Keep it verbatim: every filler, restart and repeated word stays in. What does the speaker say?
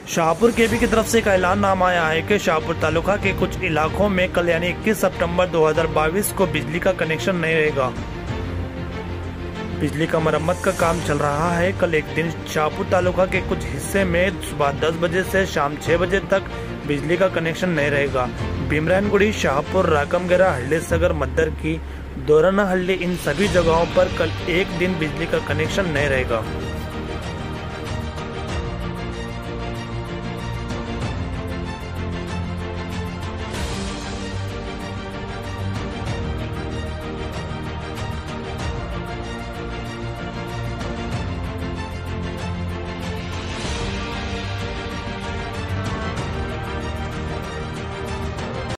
शाहपुर केबी की तरफ से एक ऐलाननामा आया है कि शाहपुर तालुका के कुछ इलाकों में कल यानी इक्कीस सितंबर दो हज़ार बाईस को बिजली का कनेक्शन नहीं रहेगा। बिजली का मरम्मत का काम चल रहा है। कल एक दिन शाहपुर तालुका के कुछ हिस्से में सुबह दस बजे से शाम छह बजे तक बिजली का कनेक्शन नहीं रहेगा। भीमरायनगुड़ी, शाहपुर, राकमगेरा, हल्ले सगर, मद्दर की, दोरनाहल्ली, इन सभी जगहों पर कल एक दिन बिजली का कनेक्शन नहीं रहेगा।